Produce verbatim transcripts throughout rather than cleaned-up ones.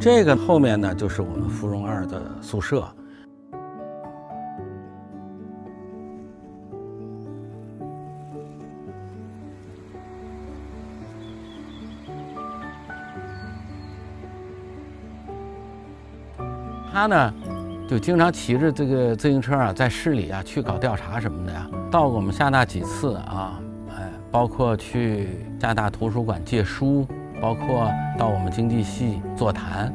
这个后面呢，就是我们芙蓉二的宿舍。他呢，就经常骑着这个自行车啊，在市里啊去搞调查什么的呀。到过我们厦大几次啊，哎，包括去厦大图书馆借书，包括到我们经济系座谈。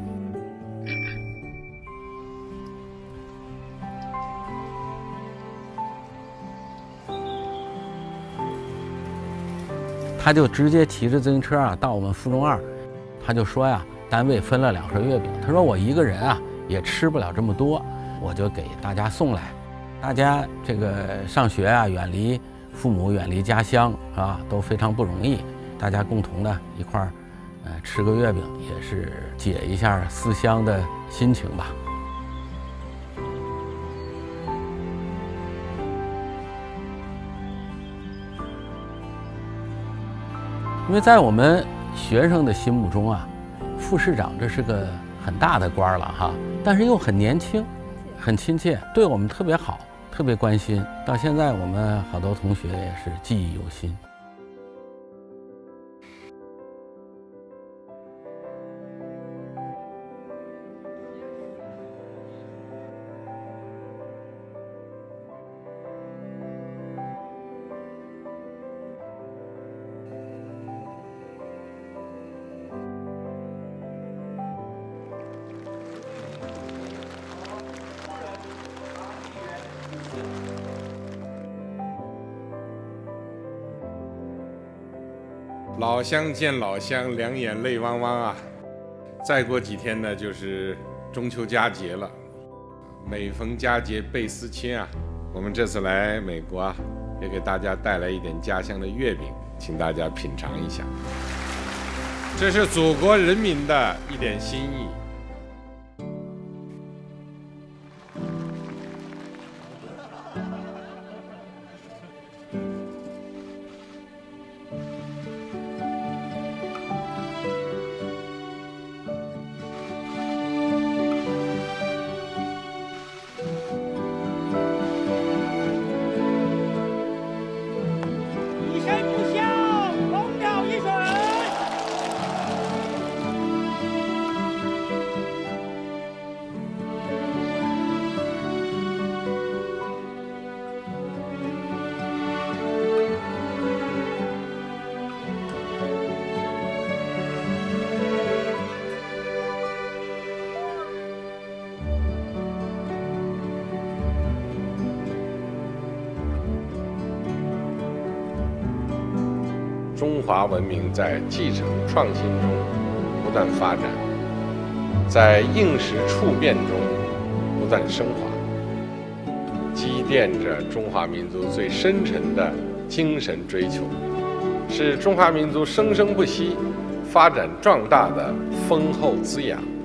他就直接骑着自行车啊，到我们附中二，他就说呀，单位分了两盒月饼，他说我一个人啊。也吃不了这么多，我就给大家送来。大家这个上学啊，远离父母，远离家乡啊，都非常不容易。大家共同的一块儿，呃，吃个月饼，也是解一下思乡的心情吧。因为在我们学生的心目中啊，副市长这是个很大的官了哈，但是又很年轻，很亲切，对我们特别好，特别关心。到现在我们好多同学也是记忆犹新。 老乡见老乡，两眼泪汪汪啊！再过几天呢，就是中秋佳节了。每逢佳节倍思亲啊！我们这次来美国啊，也给大家带来一点家乡的月饼，请大家品尝一下。这是祖国人民的一点心意。中华文明在继承创新中不断发展，在应时处变中不断升华，积淀着中华民族最深沉的精神追求，是中华民族生生不息、发展壮大的丰厚滋养。